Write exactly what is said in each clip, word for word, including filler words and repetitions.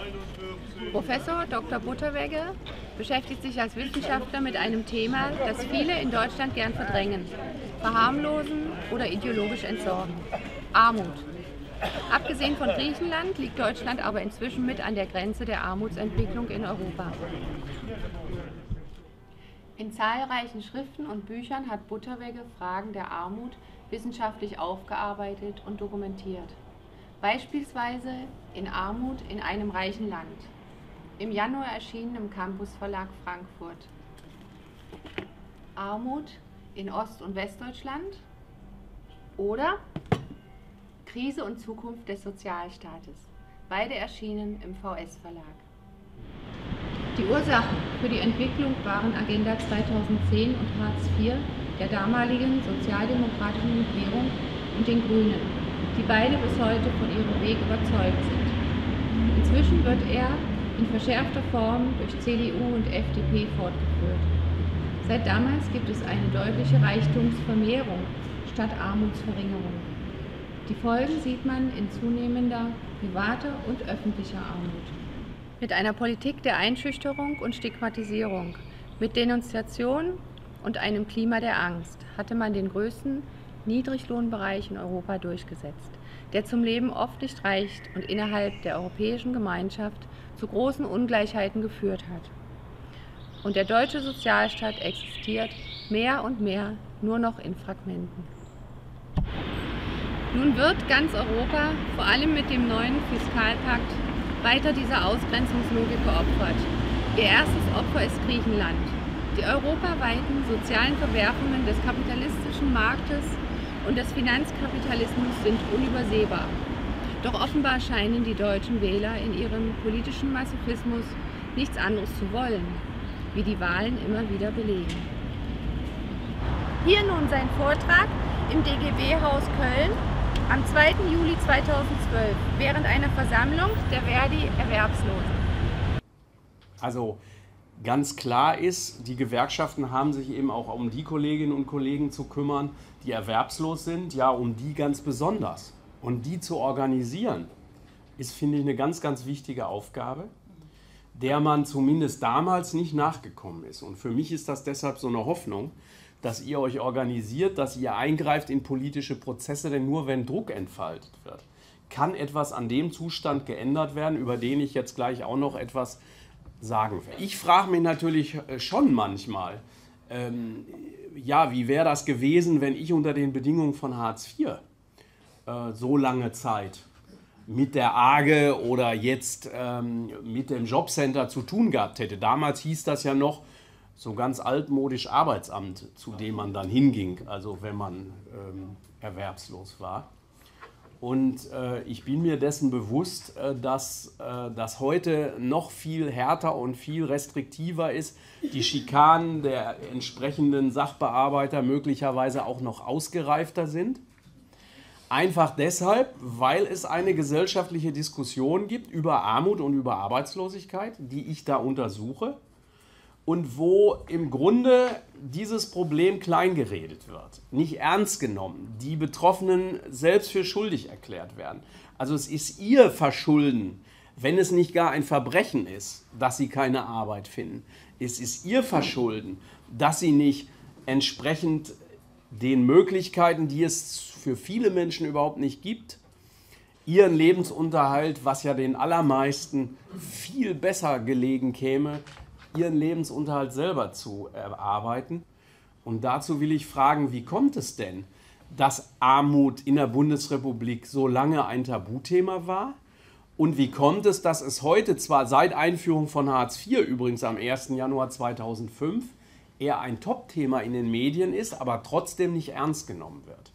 Professor Doktor Butterwegge beschäftigt sich als Wissenschaftler mit einem Thema, das viele in Deutschland gern verdrängen, verharmlosen oder ideologisch entsorgen: Armut. Abgesehen von Griechenland liegt Deutschland aber inzwischen mit an der Grenze der Armutsentwicklung in Europa. In zahlreichen Schriften und Büchern hat Butterwegge Fragen der Armut wissenschaftlich aufgearbeitet und dokumentiert. Beispielsweise in Armut in einem reichen Land, im Januar erschienen im Campus Verlag Frankfurt. Armut in Ost- und Westdeutschland oder Krise und Zukunft des Sozialstaates, beide erschienen im V S-Verlag. Die Ursachen für die Entwicklung waren Agenda zweitausendzehn und Hartz vier der damaligen sozialdemokratischen Regierung und den Grünen, die beide bis heute von ihrem Weg überzeugt sind. Inzwischen wird er in verschärfter Form durch C D U und F D P fortgeführt. Seit damals gibt es eine deutliche Reichtumsvermehrung statt Armutsverringerung. Die Folgen sieht man in zunehmender privater und öffentlicher Armut. Mit einer Politik der Einschüchterung und Stigmatisierung, mit Denunziation und einem Klima der Angst hatte man den größten Niedriglohnbereich in Europa durchgesetzt, der zum Leben oft nicht reicht und innerhalb der europäischen Gemeinschaft zu großen Ungleichheiten geführt hat. Und der deutsche Sozialstaat existiert mehr und mehr nur noch in Fragmenten. Nun wird ganz Europa, vor allem mit dem neuen Fiskalpakt, weiter dieser Ausgrenzungslogik geopfert. Ihr erstes Opfer ist Griechenland. Die europaweiten sozialen Verwerfungen des kapitalistischen Marktes und des Finanzkapitalismus sind unübersehbar. Doch offenbar scheinen die deutschen Wähler in ihrem politischen Masochismus nichts anderes zu wollen, wie die Wahlen immer wieder belegen. Hier nun sein Vortrag im D G B-Haus Köln am zweiten Juli zweitausendzwölf während einer Versammlung der Verdi-Erwerbslosen. Also ganz klar ist, die Gewerkschaften haben sich eben auch um die Kolleginnen und Kollegen zu kümmern, die erwerbslos sind, ja, um die ganz besonders. Und die zu organisieren, ist, finde ich, eine ganz, ganz wichtige Aufgabe, der man zumindest damals nicht nachgekommen ist. Und für mich ist das deshalb so eine Hoffnung, dass ihr euch organisiert, dass ihr eingreift in politische Prozesse, denn nur wenn Druck entfaltet wird, kann etwas an dem Zustand geändert werden, über den ich jetzt gleich auch noch etwas sagen will. Ich frage mich natürlich schon manchmal, ähm, ja, wie wäre das gewesen, wenn ich unter den Bedingungen von Hartz vier äh, so lange Zeit mit der A G E oder jetzt ähm, mit dem Jobcenter zu tun gehabt hätte. Damals hieß das ja noch so ganz altmodisch Arbeitsamt, zu dem man dann hinging, also wenn man ähm, erwerbslos war. Und äh, ich bin mir dessen bewusst, äh, dass äh, das heute noch viel härter und viel restriktiver ist, die Schikanen der entsprechenden Sachbearbeiter möglicherweise auch noch ausgereifter sind. Einfach deshalb, weil es eine gesellschaftliche Diskussion gibt über Armut und über Arbeitslosigkeit, die ich da untersuche. Und wo im Grunde dieses Problem kleingeredet wird, nicht ernst genommen, die Betroffenen selbst für schuldig erklärt werden. Also es ist ihr Verschulden, wenn es nicht gar ein Verbrechen ist, dass sie keine Arbeit finden. Es ist ihr Verschulden, dass sie nicht entsprechend den Möglichkeiten, die es für viele Menschen überhaupt nicht gibt, ihren Lebensunterhalt, was ja den allermeisten viel besser gelegen käme, ihren Lebensunterhalt selber zu erarbeiten. Und dazu will ich fragen, wie kommt es denn, dass Armut in der Bundesrepublik so lange ein Tabuthema war? Und wie kommt es, dass es heute zwar seit Einführung von Hartz vier, übrigens am ersten Januar zweitausendfünf, eher ein Top-Thema in den Medien ist, aber trotzdem nicht ernst genommen wird?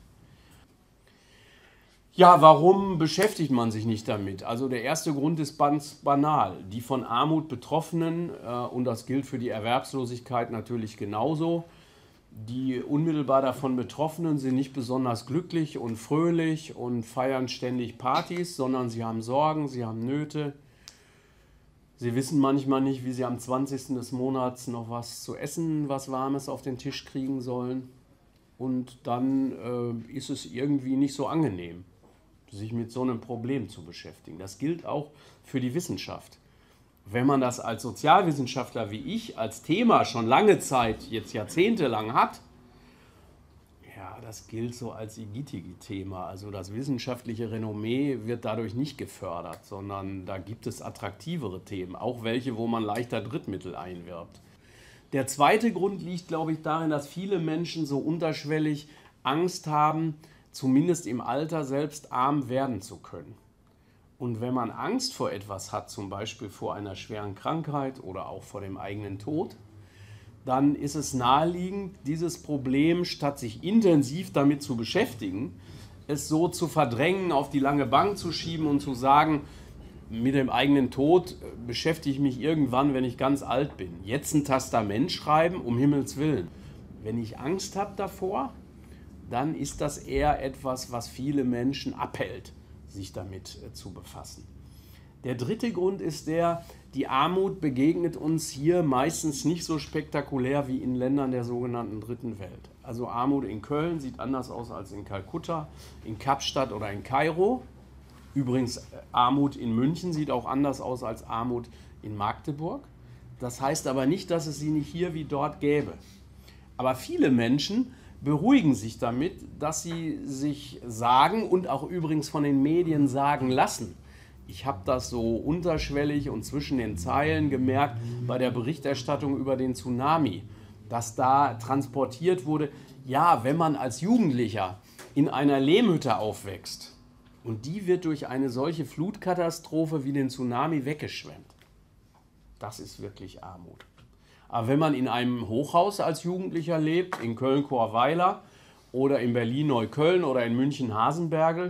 Ja, warum beschäftigt man sich nicht damit? Also der erste Grund ist ganz banal. Die von Armut Betroffenen, äh, und das gilt für die Erwerbslosigkeit natürlich genauso, die unmittelbar davon Betroffenen sind nicht besonders glücklich und fröhlich und feiern ständig Partys, sondern sie haben Sorgen, sie haben Nöte. Sie wissen manchmal nicht, wie sie am zwanzigsten des Monats noch was zu essen, was Warmes auf den Tisch kriegen sollen. Und dann äh, ist es irgendwie nicht so angenehm, sich mit so einem Problem zu beschäftigen. Das gilt auch für die Wissenschaft. Wenn man das als Sozialwissenschaftler wie ich als Thema schon lange Zeit, jetzt jahrzehntelang hat, ja, das gilt so als Igitigi-Thema. Also das wissenschaftliche Renommee wird dadurch nicht gefördert, sondern da gibt es attraktivere Themen, auch welche, wo man leichter Drittmittel einwirbt. Der zweite Grund liegt, glaube ich, darin, dass viele Menschen so unterschwellig Angst haben, zumindest im Alter selbst arm werden zu können. Und wenn man Angst vor etwas hat, zum Beispiel vor einer schweren Krankheit oder auch vor dem eigenen Tod, dann ist es naheliegend, dieses Problem, statt sich intensiv damit zu beschäftigen, es so zu verdrängen, auf die lange Bank zu schieben und zu sagen, mit dem eigenen Tod beschäftige ich mich irgendwann, wenn ich ganz alt bin. Jetzt ein Testament schreiben, um Himmels Willen. Wenn ich Angst habe davor, dann ist das eher etwas, was viele Menschen abhält, sich damit zu befassen. Der dritte Grund ist der, die Armut begegnet uns hier meistens nicht so spektakulär wie in Ländern der sogenannten Dritten Welt. Also Armut in Köln sieht anders aus als in Kalkutta, in Kapstadt oder in Kairo. Übrigens, Armut in München sieht auch anders aus als Armut in Magdeburg. Das heißt aber nicht, dass es sie nicht hier wie dort gäbe. Aber viele Menschen beruhigen sich damit, dass sie sich sagen und auch übrigens von den Medien sagen lassen. Ich habe das so unterschwellig und zwischen den Zeilen gemerkt bei der Berichterstattung über den Tsunami, dass da transportiert wurde, ja, wenn man als Jugendlicher in einer Lehmhütte aufwächst und die wird durch eine solche Flutkatastrophe wie den Tsunami weggeschwemmt, das ist wirklich Armut. Aber wenn man in einem Hochhaus als Jugendlicher lebt, in Köln-Chorweiler oder in Berlin-Neukölln oder in München-Hasenbergel,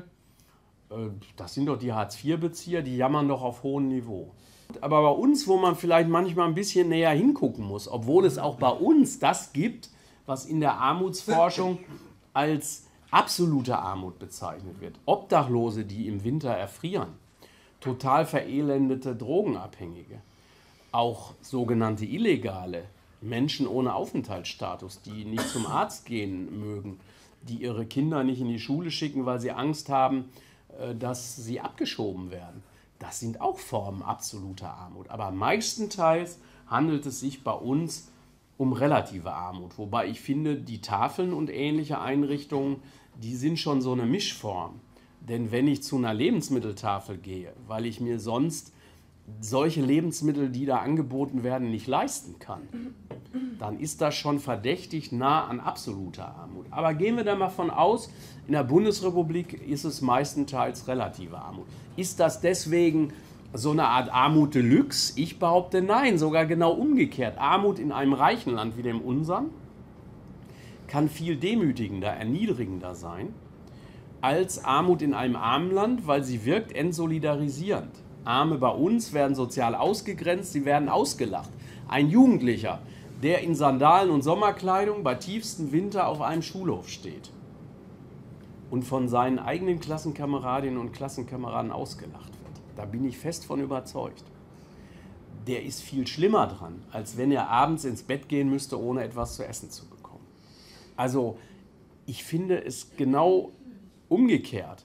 das sind doch die Hartz vier Bezieher, die jammern doch auf hohem Niveau. Aber bei uns, wo man vielleicht manchmal ein bisschen näher hingucken muss, obwohl es auch bei uns das gibt, was in der Armutsforschung als absolute Armut bezeichnet wird. Obdachlose, die im Winter erfrieren, total verelendete Drogenabhängige, auch sogenannte Illegale, Menschen ohne Aufenthaltsstatus, die nicht zum Arzt gehen mögen, die ihre Kinder nicht in die Schule schicken, weil sie Angst haben, dass sie abgeschoben werden. Das sind auch Formen absoluter Armut. Aber meistenteils handelt es sich bei uns um relative Armut. Wobei ich finde, die Tafeln und ähnliche Einrichtungen, die sind schon so eine Mischform. Denn wenn ich zu einer Lebensmitteltafel gehe, weil ich mir sonst solche Lebensmittel, die da angeboten werden, nicht leisten kann, dann ist das schon verdächtig nah an absoluter Armut. Aber gehen wir da mal von aus, in der Bundesrepublik ist es meistenteils relative Armut. Ist das deswegen so eine Art Armut Deluxe? Ich behaupte nein, sogar genau umgekehrt. Armut in einem reichen Land wie dem unseren kann viel demütigender, erniedrigender sein als Armut in einem armen Land, weil sie wirkt entsolidarisierend. Arme bei uns werden sozial ausgegrenzt, sie werden ausgelacht. Ein Jugendlicher, der in Sandalen und Sommerkleidung bei tiefstem Winter auf einem Schulhof steht und von seinen eigenen Klassenkameradinnen und Klassenkameraden ausgelacht wird, da bin ich fest von überzeugt, der ist viel schlimmer dran, als wenn er abends ins Bett gehen müsste, ohne etwas zu essen zu bekommen. Also ich finde es genau umgekehrt.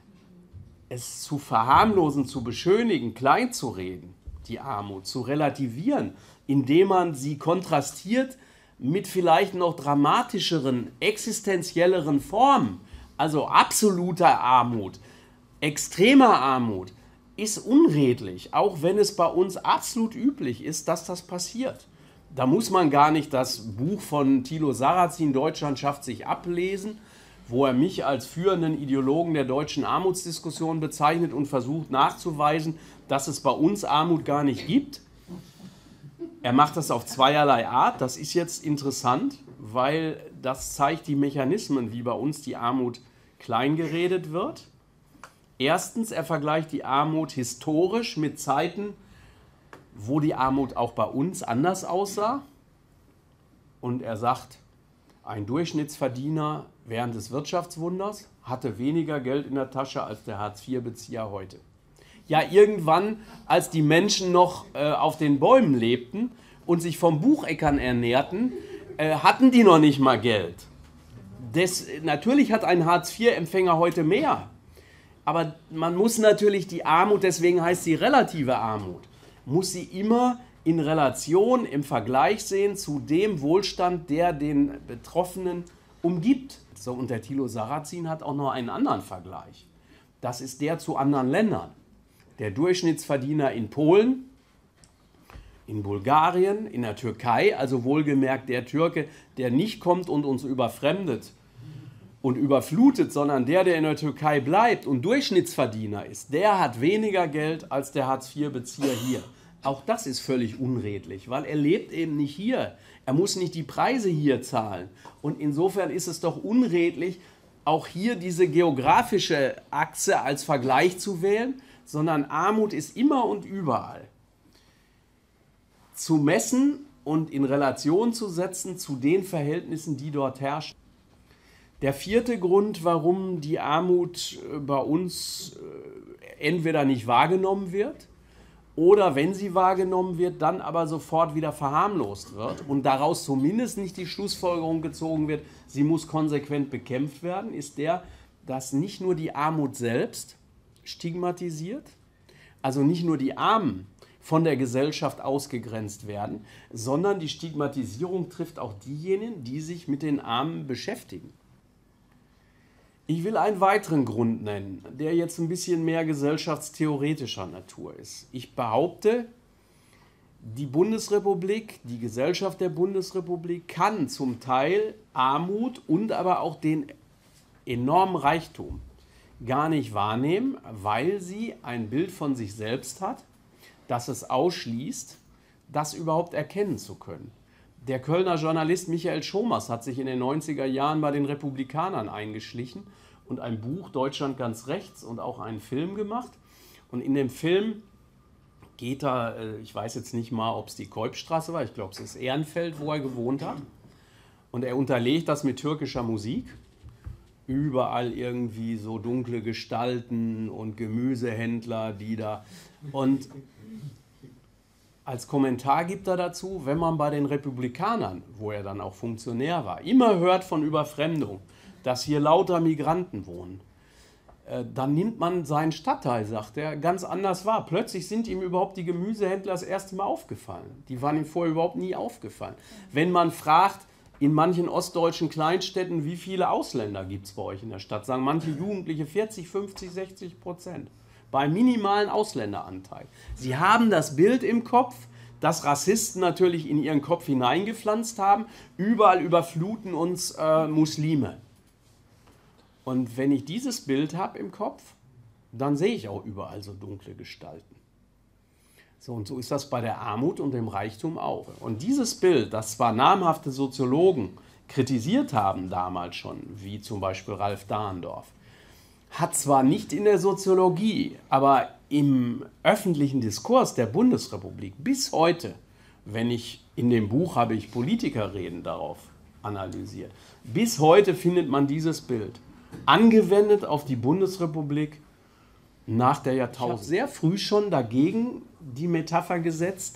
Es zu verharmlosen, zu beschönigen, klein zu reden, die Armut, zu relativieren, indem man sie kontrastiert mit vielleicht noch dramatischeren, existenzielleren Formen, also absoluter Armut, extremer Armut, ist unredlich, auch wenn es bei uns absolut üblich ist, dass das passiert. Da muss man gar nicht das Buch von Thilo Sarrazin, Deutschland schafft sich, ablesen, wo er mich als führenden Ideologen der deutschen Armutsdiskussion bezeichnet und versucht nachzuweisen, dass es bei uns Armut gar nicht gibt. Er macht das auf zweierlei Art. Das ist jetzt interessant, weil das zeigt die Mechanismen, wie bei uns die Armut kleingeredet wird. Erstens, er vergleicht die Armut historisch mit Zeiten, wo die Armut auch bei uns anders aussah. Und er sagt, ein Durchschnittsverdiener während des Wirtschaftswunders hatte weniger Geld in der Tasche als der Hartz vier Bezieher heute. Ja, irgendwann, als die Menschen noch äh, auf den Bäumen lebten und sich vom Bucheckern ernährten, äh, hatten die noch nicht mal Geld. Des, natürlich hat ein Hartz vier Empfänger heute mehr. Aber man muss natürlich die Armut, deswegen heißt sie relative Armut, muss sie immer in Relation, im Vergleich sehen zu dem Wohlstand, der den Betroffenen umgibt. So, und der Thilo Sarrazin hat auch noch einen anderen Vergleich. Das ist der zu anderen Ländern. Der Durchschnittsverdiener in Polen, in Bulgarien, in der Türkei, also wohlgemerkt der Türke, der nicht kommt und uns überfremdet und überflutet, sondern der, der in der Türkei bleibt und Durchschnittsverdiener ist, der hat weniger Geld als der Hartz vier Bezieher hier. Auch das ist völlig unredlich, weil er lebt eben nicht hier. Er muss nicht die Preise hier zahlen. Und insofern ist es doch unredlich, auch hier diese geografische Achse als Vergleich zu wählen, sondern Armut ist immer und überall zu messen und in Relation zu setzen zu den Verhältnissen, die dort herrschen. Der vierte Grund, warum die Armut bei uns entweder nicht wahrgenommen wird oder wenn sie wahrgenommen wird, dann aber sofort wieder verharmlost wird und daraus zumindest nicht die Schlussfolgerung gezogen wird, sie muss konsequent bekämpft werden, ist der, dass nicht nur die Armut selbst stigmatisiert, also nicht nur die Armen von der Gesellschaft ausgegrenzt werden, sondern die Stigmatisierung trifft auch diejenigen, die sich mit den Armen beschäftigen. Ich will einen weiteren Grund nennen, der jetzt ein bisschen mehr gesellschaftstheoretischer Natur ist. Ich behaupte, die Bundesrepublik, die Gesellschaft der Bundesrepublik kann zum Teil Armut und aber auch den enormen Reichtum gar nicht wahrnehmen, weil sie ein Bild von sich selbst hat, das es ausschließt, das überhaupt erkennen zu können. Der Kölner Journalist Michael Schomers hat sich in den neunziger Jahren bei den Republikanern eingeschlichen und ein Buch Deutschland ganz rechts und auch einen Film gemacht. Und in dem Film geht er, ich weiß jetzt nicht mal, ob es die Keupstraße war, ich glaube es ist Ehrenfeld, wo er gewohnt hat. Und er unterlegt das mit türkischer Musik. Überall irgendwie so dunkle Gestalten und Gemüsehändler, die da... Und als Kommentar gibt er dazu, wenn man bei den Republikanern, wo er dann auch Funktionär war, immer hört von Überfremdung, dass hier lauter Migranten wohnen, äh, dann nimmt man seinen Stadtteil, sagt er, ganz anders wahr. Plötzlich sind ihm überhaupt die Gemüsehändler das erste Mal aufgefallen. Die waren ihm vorher überhaupt nie aufgefallen. Wenn man fragt, in manchen ostdeutschen Kleinstädten, wie viele Ausländer gibt es bei euch in der Stadt, sagen manche Jugendliche vierzig, fünfzig, sechzig Prozent. Bei minimalen Ausländeranteil. Sie haben das Bild im Kopf, das Rassisten natürlich in ihren Kopf hineingepflanzt haben, überall überfluten uns äh, Muslime. Und wenn ich dieses Bild habe im Kopf, dann sehe ich auch überall so dunkle Gestalten. So, und so ist das bei der Armut und dem Reichtum auch. Und dieses Bild, das zwar namhafte Soziologen kritisiert haben damals schon, wie zum Beispiel Ralf Dahrendorf, hat zwar nicht in der Soziologie, aber im öffentlichen Diskurs der Bundesrepublik bis heute, wenn ich in dem Buch habe ich Politikerreden darauf analysiert, bis heute findet man dieses Bild angewendet auf die Bundesrepublik nach der Jahrtausend. Ich habe sehr früh schon dagegen die Metapher gesetzt,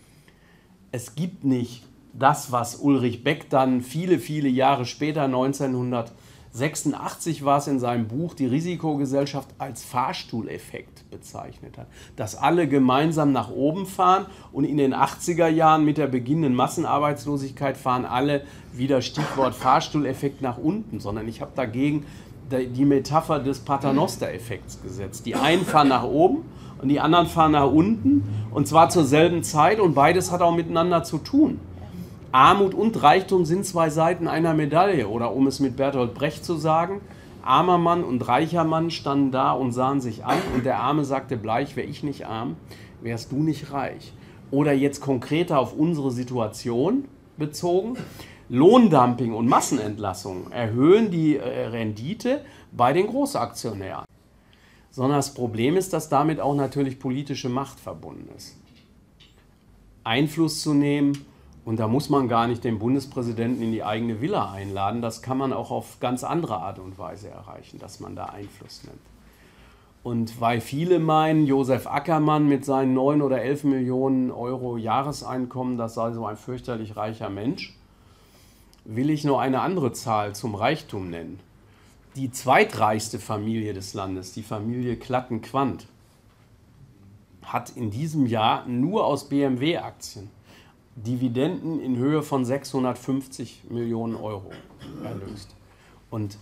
es gibt nicht das, was Ulrich Beck dann viele, viele Jahre später, neunzehnhundertsechsundachtzig war es in seinem Buch, die Risikogesellschaft als Fahrstuhleffekt bezeichnet hat. Dass alle gemeinsam nach oben fahren und in den achtziger Jahren mit der beginnenden Massenarbeitslosigkeit fahren alle wieder Stichwort Fahrstuhleffekt nach unten, sondern ich habe dagegen die Metapher des Paternoster-Effekts gesetzt. Die einen fahren nach oben und die anderen fahren nach unten und zwar zur selben Zeit und beides hat auch miteinander zu tun. Armut und Reichtum sind zwei Seiten einer Medaille oder um es mit Bertolt Brecht zu sagen, armer Mann und reicher Mann standen da und sahen sich an und der Arme sagte bleich, wäre ich nicht arm, wärst du nicht reich. Oder jetzt konkreter auf unsere Situation bezogen, Lohndumping und Massenentlassungen erhöhen die Rendite bei den Großaktionären. Sondern das Problem ist, dass damit auch natürlich politische Macht verbunden ist. Einfluss zu nehmen, und da muss man gar nicht den Bundespräsidenten in die eigene Villa einladen, das kann man auch auf ganz andere Art und Weise erreichen, dass man da Einfluss nimmt. Und weil viele meinen, Josef Ackermann mit seinen neun oder elf Millionen Euro Jahreseinkommen, das sei so ein fürchterlich reicher Mensch, will ich nur eine andere Zahl zum Reichtum nennen. Die zweitreichste Familie des Landes, die Familie Klatten-Quandt, hat in diesem Jahr nur aus B M W-Aktien Dividenden in Höhe von sechshundertfünfzig Millionen Euro erlöst. Und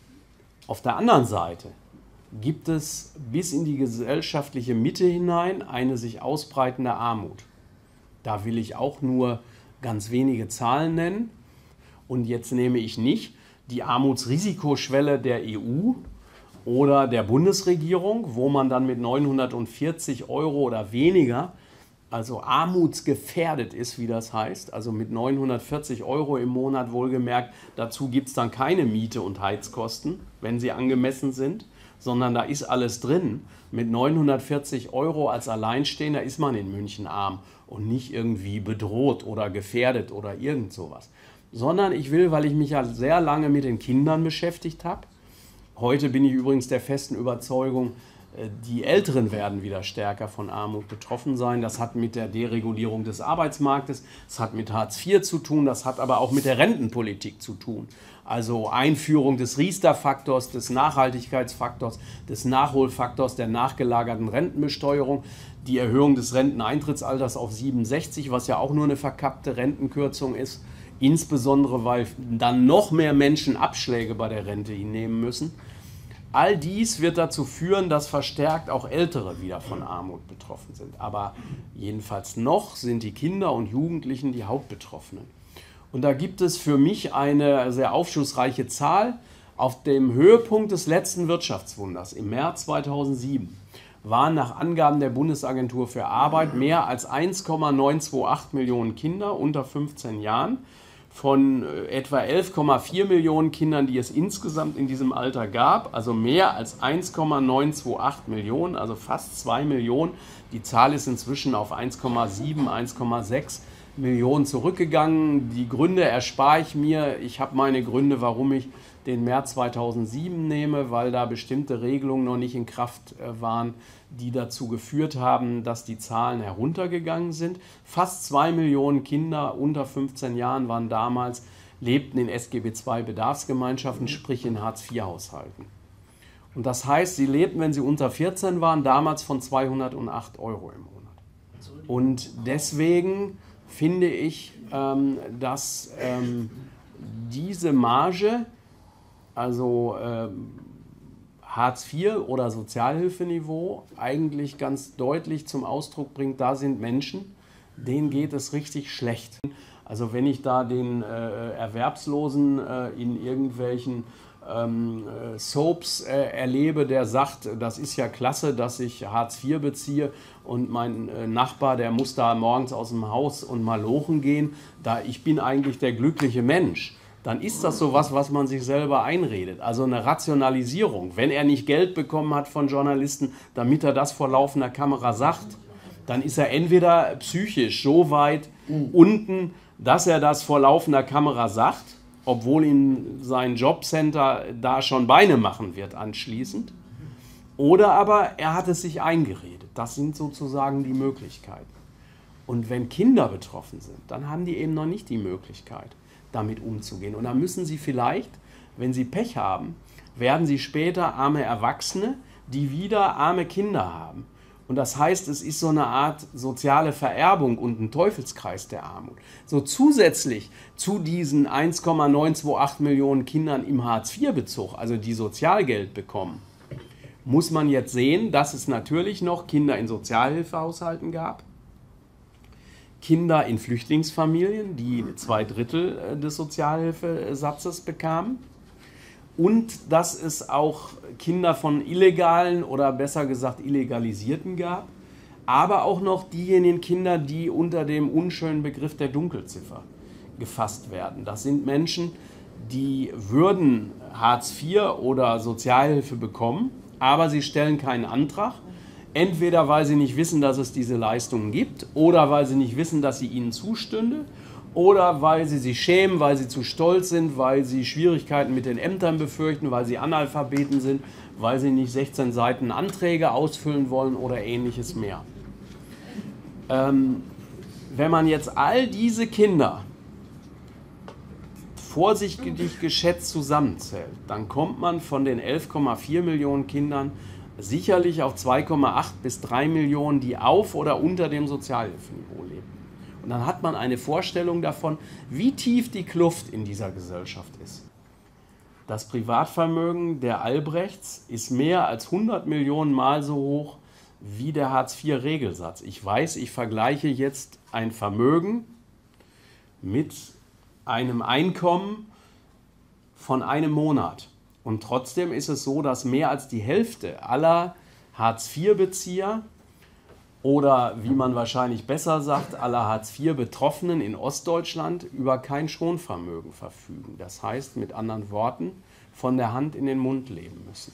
auf der anderen Seite gibt es bis in die gesellschaftliche Mitte hinein eine sich ausbreitende Armut. Da will ich auch nur ganz wenige Zahlen nennen. Und jetzt nehme ich nicht die Armutsrisikoschwelle der E U oder der Bundesregierung, wo man dann mit neunhundertvierzig Euro oder weniger, also armutsgefährdet ist, wie das heißt, also mit neunhundertvierzig Euro im Monat wohlgemerkt, dazu gibt es dann keine Miete und Heizkosten, wenn sie angemessen sind, sondern da ist alles drin. Mit neunhundertvierzig Euro als Alleinstehender ist man in München arm und nicht irgendwie bedroht oder gefährdet oder irgend sowas. Sondern ich will, weil ich mich ja sehr lange mit den Kindern beschäftigt habe, heute bin ich übrigens der festen Überzeugung, die Älteren werden wieder stärker von Armut betroffen sein. Das hat mit der Deregulierung des Arbeitsmarktes, das hat mit Hartz vier zu tun, das hat aber auch mit der Rentenpolitik zu tun. Also Einführung des Riester-Faktors, des Nachhaltigkeitsfaktors, des Nachholfaktors der nachgelagerten Rentenbesteuerung, die Erhöhung des Renteneintrittsalters auf siebenundsechzig, was ja auch nur eine verkappte Rentenkürzung ist, insbesondere weil dann noch mehr Menschen Abschläge bei der Rente hinnehmen müssen. All dies wird dazu führen, dass verstärkt auch Ältere wieder von Armut betroffen sind. Aber jedenfalls noch sind die Kinder und Jugendlichen die Hauptbetroffenen. Und da gibt es für mich eine sehr aufschlussreiche Zahl. Auf dem Höhepunkt des letzten Wirtschaftswunders im März zweitausendsieben waren nach Angaben der Bundesagentur für Arbeit mehr als eins Komma neunhundertachtundzwanzig Millionen Kinder unter fünfzehn Jahren von etwa elf Komma vier Millionen Kindern, die es insgesamt in diesem Alter gab, also mehr als eins Komma neunhundertachtundzwanzig Millionen, also fast zwei Millionen. Die Zahl ist inzwischen auf eins Komma sieben, eins Komma sechs Millionen zurückgegangen. Die Gründe erspare ich mir. Ich habe meine Gründe, warum ich den März zweitausendsieben nehme, weil da bestimmte Regelungen noch nicht in Kraft waren, die dazu geführt haben, dass die Zahlen heruntergegangen sind. Fast zwei Millionen Kinder unter fünfzehn Jahren waren damals, lebten in S G B zwei Bedarfsgemeinschaften, sprich in Hartz vier Haushalten. Und das heißt, sie lebten, wenn sie unter vierzehn waren, damals von zweihundertacht Euro im Monat. Und deswegen finde ich, ähm, dass ähm, diese Marge, also ähm, Hartz vier oder Sozialhilfeniveau, eigentlich ganz deutlich zum Ausdruck bringt, da sind Menschen, denen geht es richtig schlecht. Also wenn ich da den äh, Erwerbslosen äh, in irgendwelchen ähm, Soaps äh, erlebe, der sagt, das ist ja klasse, dass ich Hartz vier beziehe und mein äh, Nachbar, der muss da morgens aus dem Haus und mal lochen gehen, da ich bin eigentlich der glückliche Mensch. Dann ist das sowas, was man sich selber einredet. Also eine Rationalisierung. Wenn er nicht Geld bekommen hat von Journalisten, damit er das vor laufender Kamera sagt, dann ist er entweder psychisch so weit unten, dass er das vor laufender Kamera sagt, obwohl ihm sein Jobcenter da schon Beine machen wird anschließend, oder aber er hat es sich eingeredet. Das sind sozusagen die Möglichkeiten. Und wenn Kinder betroffen sind, dann haben die eben noch nicht die Möglichkeit, damit umzugehen. Und dann müssen sie vielleicht, wenn sie Pech haben, werden sie später arme Erwachsene, die wieder arme Kinder haben. Und das heißt, es ist so eine Art soziale Vererbung und ein Teufelskreis der Armut. So zusätzlich zu diesen eins Komma neunhundertachtundzwanzig Millionen Kindern im Hartz vier Bezug, also die Sozialgeld bekommen, muss man jetzt sehen, dass es natürlich noch Kinder in Sozialhilfehaushalten gab, Kinder in Flüchtlingsfamilien, die zwei Drittel des Sozialhilfesatzes bekamen, und dass es auch Kinder von Illegalen oder besser gesagt Illegalisierten gab, aber auch noch diejenigen Kinder, die unter dem unschönen Begriff der Dunkelziffer gefasst werden. Das sind Menschen, die würden Hartz vier oder Sozialhilfe bekommen, aber sie stellen keinen Antrag. Entweder weil sie nicht wissen, dass es diese Leistungen gibt, oder weil sie nicht wissen, dass sie ihnen zustünde, oder weil sie sich schämen, weil sie zu stolz sind, weil sie Schwierigkeiten mit den Ämtern befürchten, weil sie Analphabeten sind, weil sie nicht sechzehn Seiten Anträge ausfüllen wollen oder ähnliches mehr. Ähm, wenn man jetzt all diese Kinder vorsichtig geschätzt zusammenzählt, dann kommt man von den elf Komma vier Millionen Kindern sicherlich auf zwei Komma acht bis drei Millionen, die auf oder unter dem Sozialhilfeniveau leben. Und dann hat man eine Vorstellung davon, wie tief die Kluft in dieser Gesellschaft ist. Das Privatvermögen der Albrechts ist mehr als hundert Millionen Mal so hoch wie der Hartz vier Regelsatz. Ich weiß, ich vergleiche jetzt ein Vermögen mit einem Einkommen von einem Monat. Und trotzdem ist es so, dass mehr als die Hälfte aller Hartz vier Bezieher oder, wie man wahrscheinlich besser sagt, aller Hartz vier Betroffenen in Ostdeutschland über kein Schonvermögen verfügen. Das heißt, mit anderen Worten, von der Hand in den Mund leben müssen.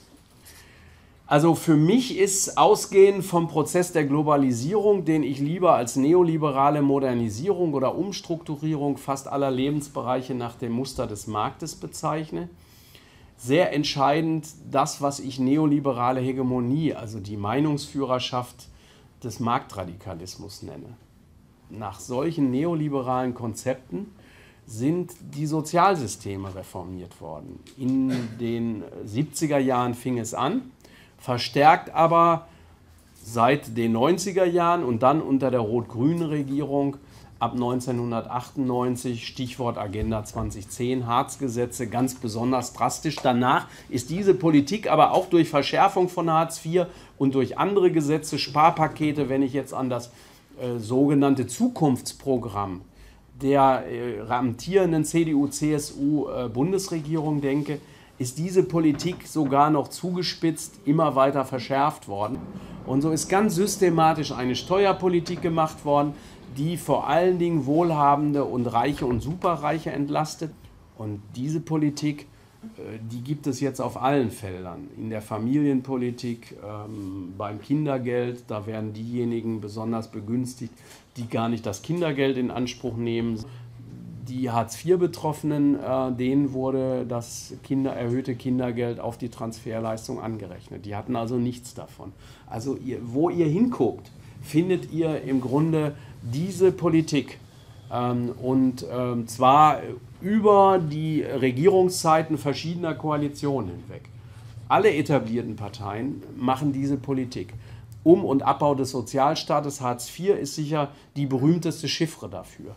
Also für mich ist ausgehend vom Prozess der Globalisierung, den ich lieber als neoliberale Modernisierung oder Umstrukturierung fast aller Lebensbereiche nach dem Muster des Marktes bezeichne, sehr entscheidend das, was ich neoliberale Hegemonie, also die Meinungsführerschaft des Marktradikalismus nenne. Nach solchen neoliberalen Konzepten sind die Sozialsysteme reformiert worden. In den siebziger Jahren fing es an, verstärkt aber seit den neunziger Jahren und dann unter der rot-grünen Regierung ab neunzehnhundertachtundneunzig, Stichwort Agenda zweitausendzehn, Hartz-Gesetze, ganz besonders drastisch. Danach ist diese Politik aber auch durch Verschärfung von Hartz vier und durch andere Gesetze, Sparpakete, wenn ich jetzt an das äh, sogenannte Zukunftsprogramm der äh, amtierenden C D U C S U-Bundesregierung äh, denke, ist diese Politik sogar noch zugespitzt, immer weiter verschärft worden. Und so ist ganz systematisch eine Steuerpolitik gemacht worden, die vor allen Dingen Wohlhabende und Reiche und Superreiche entlastet. Und diese Politik, die gibt es jetzt auf allen Feldern. In der Familienpolitik, ähm, beim Kindergeld, da werden diejenigen besonders begünstigt, die gar nicht das Kindergeld in Anspruch nehmen. Die Hartz vier Betroffenen, äh, denen wurde das Kinder, erhöhte Kindergeld auf die Transferleistung angerechnet. Die hatten also nichts davon. Also ihr, wo ihr hinguckt, findet ihr im Grunde diese Politik. Ähm, und ähm, zwar über die Regierungszeiten verschiedener Koalitionen hinweg. Alle etablierten Parteien machen diese Politik. Um- und Abbau des Sozialstaates, Hartz vier ist sicher die berühmteste Chiffre dafür.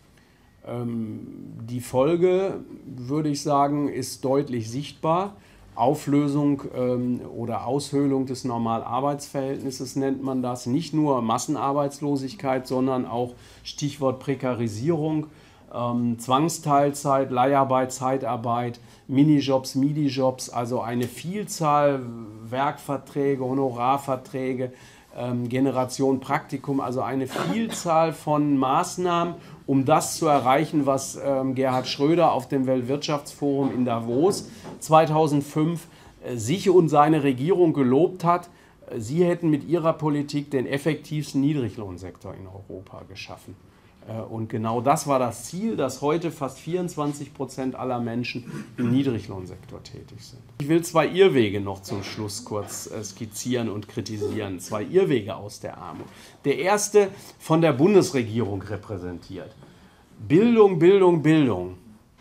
Ähm, die Folge, würde ich sagen, ist deutlich sichtbar. Auflösung ähm, oder Aushöhlung des Normalarbeitsverhältnisses nennt man das. Nicht nur Massenarbeitslosigkeit, sondern auch Stichwort Prekarisierung, ähm, Zwangsteilzeit, Leiharbeit, Zeitarbeit, Minijobs, Midijobs, also eine Vielzahl Werkverträge, Honorarverträge, ähm, Generation Praktikum, also eine Vielzahl von Maßnahmen, um das zu erreichen, was ähm, Gerhard Schröder auf dem Weltwirtschaftsforum in Davos zweitausendfünf äh, sich und seine Regierung gelobt hat. Sie hätten mit ihrer Politik den effektivsten Niedriglohnsektor in Europa geschaffen. Äh, und genau das war das Ziel, dass heute fast vierundzwanzig Prozent aller Menschen im Niedriglohnsektor tätig sind. Ich will zwei Irrwege noch zum Schluss kurz äh, skizzieren und kritisieren. Zwei Irrwege aus der Armut. Der erste von der Bundesregierung repräsentiert. Bildung, Bildung, Bildung.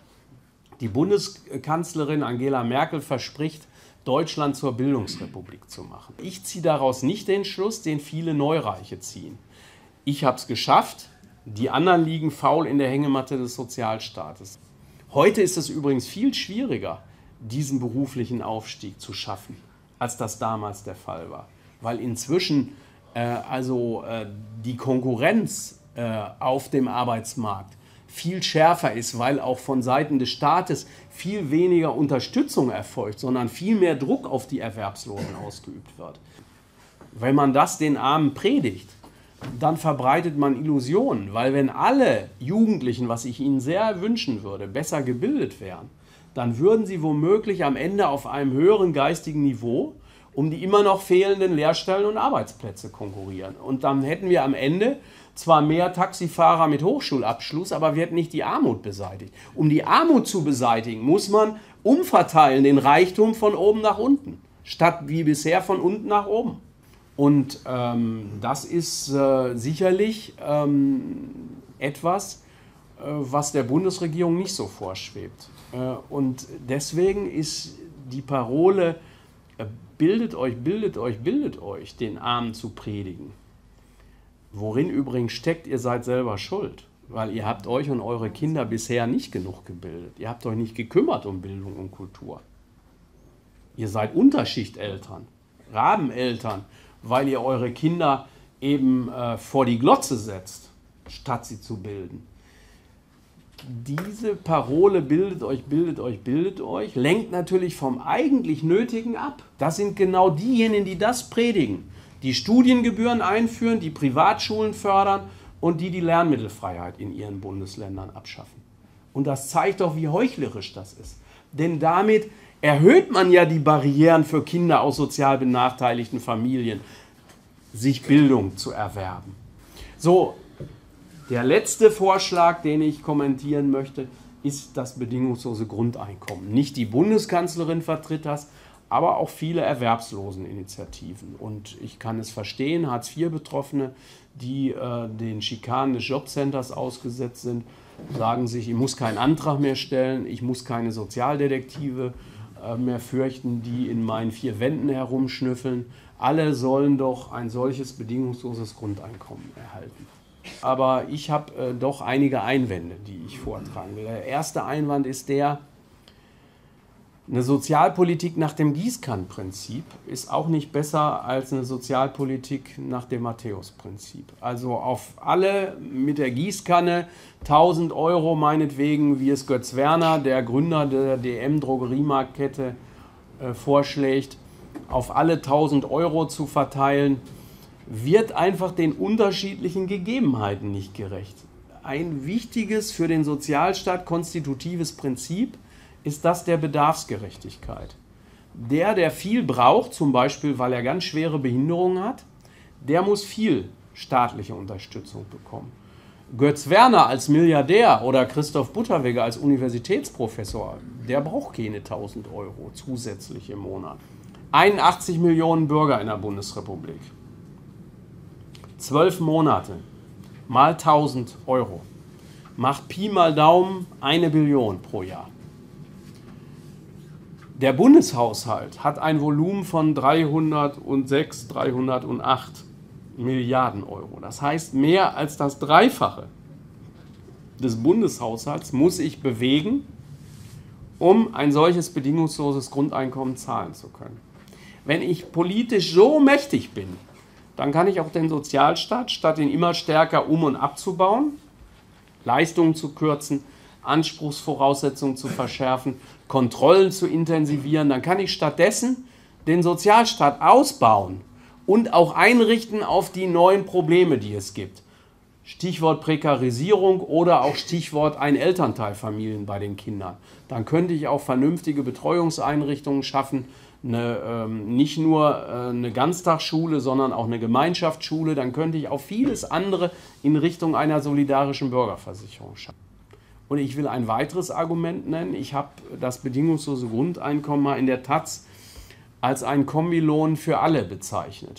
Die Bundeskanzlerin Angela Merkel verspricht, Deutschland zur Bildungsrepublik zu machen. Ich ziehe daraus nicht den Schluss, den viele Neureiche ziehen. Ich habe es geschafft, die anderen liegen faul in der Hängematte des Sozialstaates. Heute ist es übrigens viel schwieriger, diesen beruflichen Aufstieg zu schaffen, als das damals der Fall war. Weil inzwischen äh, also äh, die Konkurrenz äh, auf dem Arbeitsmarkt viel schärfer ist, weil auch von Seiten des Staates viel weniger Unterstützung erfolgt, sondern viel mehr Druck auf die Erwerbslosen ausgeübt wird. Wenn man das den Armen predigt, dann verbreitet man Illusionen, weil wenn alle Jugendlichen, was ich ihnen sehr wünschen würde, besser gebildet wären, dann würden sie womöglich am Ende auf einem höheren geistigen Niveau um die immer noch fehlenden Lehrstellen und Arbeitsplätze konkurrieren. Und dann hätten wir am Ende zwar mehr Taxifahrer mit Hochschulabschluss, aber wir hätten nicht die Armut beseitigt. Um die Armut zu beseitigen, muss man umverteilen, den Reichtum von oben nach unten, statt wie bisher von unten nach oben. Und ähm, das ist äh, sicherlich ähm, etwas, äh, was der Bundesregierung nicht so vorschwebt. Äh, und deswegen ist die Parole, äh, bildet euch, bildet euch, bildet euch, den Armen zu predigen. Worin übrigens steckt, ihr seid selber schuld, weil ihr habt euch und eure Kinder bisher nicht genug gebildet. Ihr habt euch nicht gekümmert um Bildung und Kultur. Ihr seid Unterschichteltern, Rabeneltern, weil ihr eure Kinder eben äh, vor die Glotze setzt, statt sie zu bilden. Diese Parole bildet euch, bildet euch, bildet euch, lenkt natürlich vom eigentlich Nötigen ab. Das sind genau diejenigen, die das predigen, die Studiengebühren einführen, die Privatschulen fördern und die die Lernmittelfreiheit in ihren Bundesländern abschaffen. Und das zeigt doch, wie heuchlerisch das ist. Denn damit erhöht man ja die Barrieren für Kinder aus sozial benachteiligten Familien, sich Bildung zu erwerben. So, der letzte Vorschlag, den ich kommentieren möchte, ist das bedingungslose Grundeinkommen. Nicht die Bundeskanzlerin vertritt das, aber auch viele Erwerbsloseninitiativen. Und ich kann es verstehen, Hartz vier Betroffene, die äh, den Schikanen des Jobcenters ausgesetzt sind, sagen sich, ich muss keinen Antrag mehr stellen, ich muss keine Sozialdetektive äh, mehr fürchten, die in meinen vier Wänden herumschnüffeln. Alle sollen doch ein solches bedingungsloses Grundeinkommen erhalten. Aber ich habe äh, doch einige Einwände, die ich vortragen will. Der erste Einwand ist der, eine Sozialpolitik nach dem Gießkannenprinzip ist auch nicht besser als eine Sozialpolitik nach dem Matthäus-Prinzip. Also auf alle mit der Gießkanne tausend Euro meinetwegen, wie es Götz Werner, der Gründer der D M-Drogeriemarktkette, äh, vorschlägt, auf alle tausend Euro zu verteilen, wird einfach den unterschiedlichen Gegebenheiten nicht gerecht. Ein wichtiges für den Sozialstaat konstitutives Prinzip ist das der Bedarfsgerechtigkeit. Der, der viel braucht, zum Beispiel weil er ganz schwere Behinderungen hat, der muss viel staatliche Unterstützung bekommen. Götz Werner als Milliardär oder Christoph Butterwegge als Universitätsprofessor, der braucht keine tausend Euro zusätzlich im Monat. einundachtzig Millionen Bürger in der Bundesrepublik. Zwölf Monate mal tausend Euro macht Pi mal Daumen eine Billion pro Jahr. Der Bundeshaushalt hat ein Volumen von dreihundertsechs, dreihundertacht Milliarden Euro. Das heißt, mehr als das Dreifache des Bundeshaushalts muss ich bewegen, um ein solches bedingungsloses Grundeinkommen zahlen zu können. Wenn ich politisch so mächtig bin, dann kann ich auch den Sozialstaat, statt ihn immer stärker um- und abzubauen, Leistungen zu kürzen, Anspruchsvoraussetzungen zu verschärfen, Kontrollen zu intensivieren, dann kann ich stattdessen den Sozialstaat ausbauen und auch einrichten auf die neuen Probleme, die es gibt. Stichwort Prekarisierung oder auch Stichwort Ein-Elternteil-Familien bei den Kindern. Dann könnte ich auch vernünftige Betreuungseinrichtungen schaffen, Eine, ähm, nicht nur äh, eine Ganztagsschule, sondern auch eine Gemeinschaftsschule, dann könnte ich auch vieles andere in Richtung einer solidarischen Bürgerversicherung schaffen. Und ich will ein weiteres Argument nennen. Ich habe das bedingungslose Grundeinkommen mal in der Taz als einen Kombilohn für alle bezeichnet.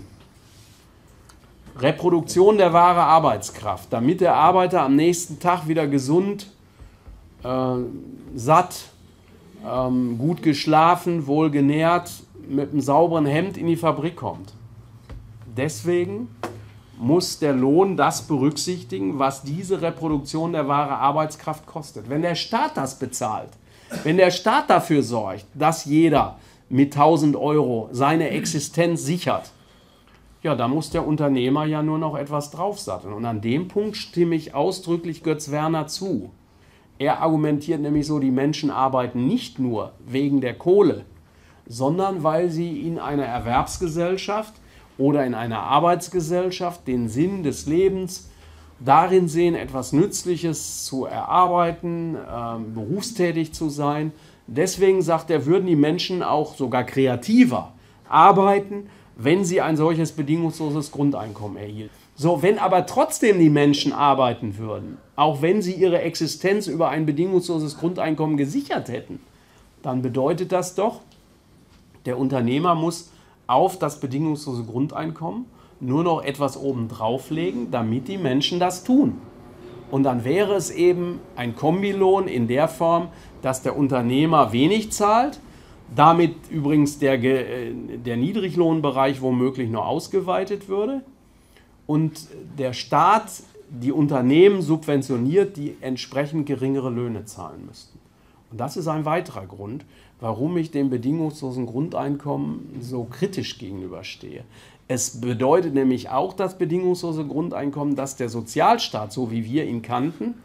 Reproduktion der wahren Arbeitskraft, damit der Arbeiter am nächsten Tag wieder gesund, äh, satt, Ähm, gut geschlafen, wohl genährt, mit einem sauberen Hemd in die Fabrik kommt. Deswegen muss der Lohn das berücksichtigen, was diese Reproduktion der wahren Arbeitskraft kostet. Wenn der Staat das bezahlt, wenn der Staat dafür sorgt, dass jeder mit tausend Euro seine Existenz sichert, ja, da muss der Unternehmer ja nur noch etwas draufsatteln. Und an dem Punkt stimme ich ausdrücklich Götz Werner zu. Er argumentiert nämlich so, die Menschen arbeiten nicht nur wegen der Kohle, sondern weil sie in einer Erwerbsgesellschaft oder in einer Arbeitsgesellschaft den Sinn des Lebens darin sehen, etwas Nützliches zu erarbeiten, äh, berufstätig zu sein. Deswegen sagt er, würden die Menschen auch sogar kreativer arbeiten, wenn sie ein solches bedingungsloses Grundeinkommen erhielten. So, wenn aber trotzdem die Menschen arbeiten würden, auch wenn sie ihre Existenz über ein bedingungsloses Grundeinkommen gesichert hätten, dann bedeutet das doch, der Unternehmer muss auf das bedingungslose Grundeinkommen nur noch etwas oben drauflegen, damit die Menschen das tun. Und dann wäre es eben ein Kombilohn in der Form, dass der Unternehmer wenig zahlt, damit übrigens der, der Niedriglohnbereich womöglich noch ausgeweitet würde und der Staat die Unternehmen subventioniert, die entsprechend geringere Löhne zahlen müssten. Und das ist ein weiterer Grund, warum ich dem bedingungslosen Grundeinkommen so kritisch gegenüberstehe. Es bedeutet nämlich auch, das bedingungslose Grundeinkommen, dass der Sozialstaat, so wie wir ihn kannten,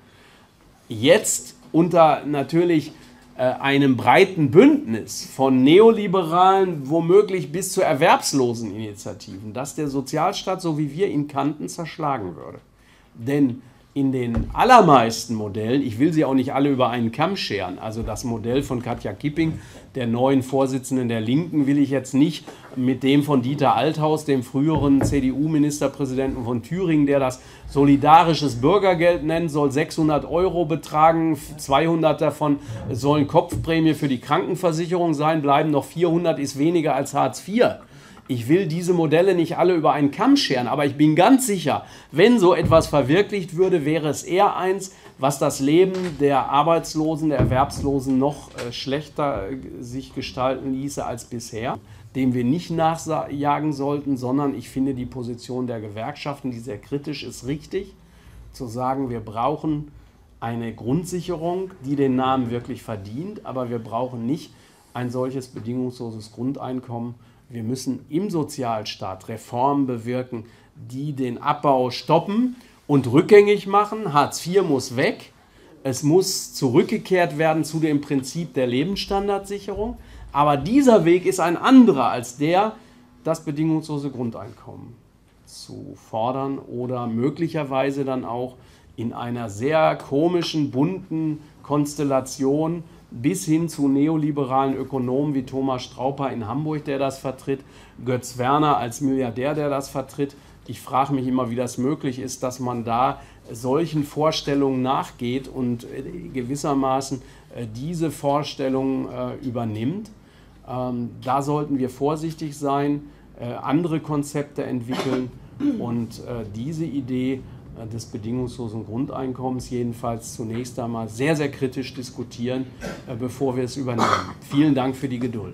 jetzt unter natürlich äh, einem breiten Bündnis von Neoliberalen, womöglich bis zu erwerbslosen Initiativen, dass der Sozialstaat, so wie wir ihn kannten, zerschlagen würde. Denn in den allermeisten Modellen, ich will sie auch nicht alle über einen Kamm scheren, also das Modell von Katja Kipping, der neuen Vorsitzenden der Linken, will ich jetzt nicht mit dem von Dieter Althaus, dem früheren C D U-Ministerpräsidenten von Thüringen, der das solidarisches Bürgergeld nennt, soll sechshundert Euro betragen, zweihundert davon sollen Kopfprämie für die Krankenversicherung sein, bleiben noch vierhundert, ist weniger als Hartz vier. Ich will diese Modelle nicht alle über einen Kamm scheren, aber ich bin ganz sicher, wenn so etwas verwirklicht würde, wäre es eher eins, was das Leben der Arbeitslosen, der Erwerbslosen noch äh, schlechter äh, sich gestalten ließe als bisher, dem wir nicht nachjagen sollten, sondern ich finde die Position der Gewerkschaften, die sehr kritisch ist, richtig, zu sagen, wir brauchen eine Grundsicherung, die den Namen wirklich verdient, aber wir brauchen nicht ein solches bedingungsloses Grundeinkommen. Wir müssen im Sozialstaat Reformen bewirken, die den Abbau stoppen und rückgängig machen. Hartz vier muss weg. Es muss zurückgekehrt werden zu dem Prinzip der Lebensstandardsicherung. Aber dieser Weg ist ein anderer als der, das bedingungslose Grundeinkommen zu fordern oder möglicherweise dann auch in einer sehr komischen, bunten Konstellation bis hin zu neoliberalen Ökonomen wie Thomas Strauper in Hamburg, der das vertritt, Götz Werner als Milliardär, der das vertritt. Ich frage mich immer, wie das möglich ist, dass man da solchen Vorstellungen nachgeht und gewissermaßen diese Vorstellungen übernimmt. Da sollten wir vorsichtig sein, andere Konzepte entwickeln und diese Idee des bedingungslosen Grundeinkommens jedenfalls zunächst einmal sehr, sehr kritisch diskutieren, bevor wir es übernehmen. Vielen Dank für die Geduld.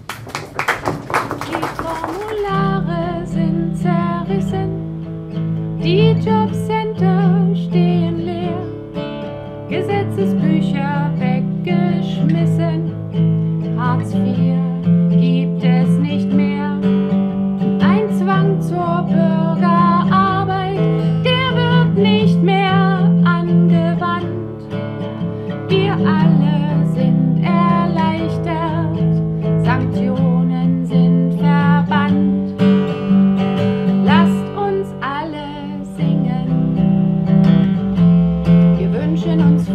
Die Formulare sind zerrissen, die Jobcenter stehen leer, Gesetzesbücher weggeschmissen, Hartz vier gibt es nicht mehr, ein Zwang zur Bürgerarbeit, der wird nicht mehr angewandt. Wir alle sind erleichtert, Sanktionen sind verbannt. Lasst uns alle singen, wir wünschen uns